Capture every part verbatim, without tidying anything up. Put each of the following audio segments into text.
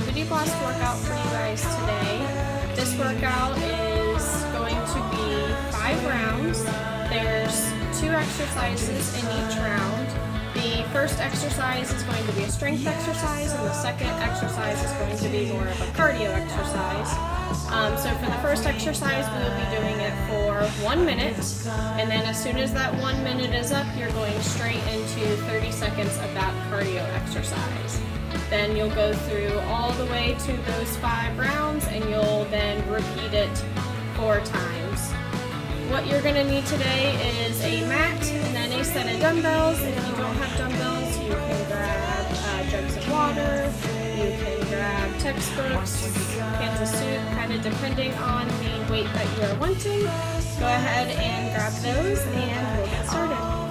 Booty Blast workout for you guys today. This workout is going to be five rounds. There's two exercises in each round. The first exercise is going to be a strength exercise, and the second exercise is going to be more of a cardio exercise. Um, so for the first exercise, we will be doing it for one minute, and then as soon as that one minute is up, you're going straight into thirty seconds of that cardio exercise. Then you'll go through all the way to those five rounds, and you'll then repeat it four times. What you're going to need today is a mat and then a set of dumbbells. If you don't have dumbbells, you can grab uh, jugs of water, you can grab textbooks, cans of soup, kind of depending on the weight that you are wanting. Go ahead and grab those and we'll get started.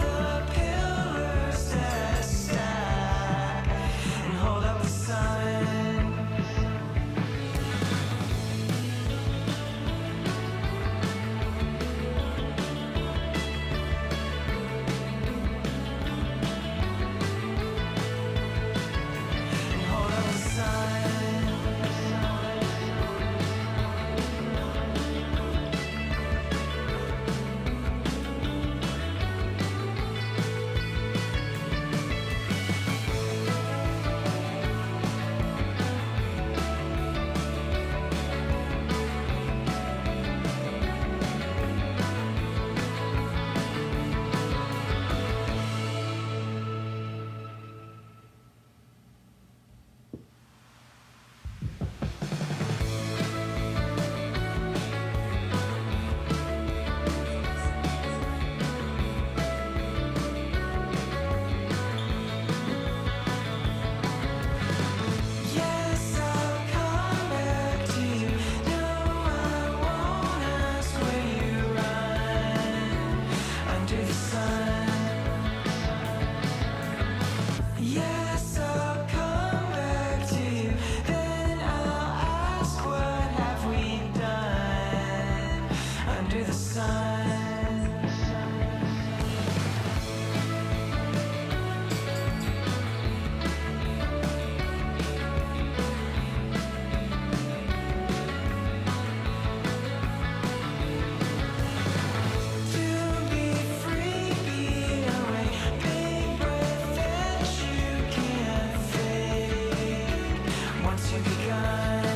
Once you begun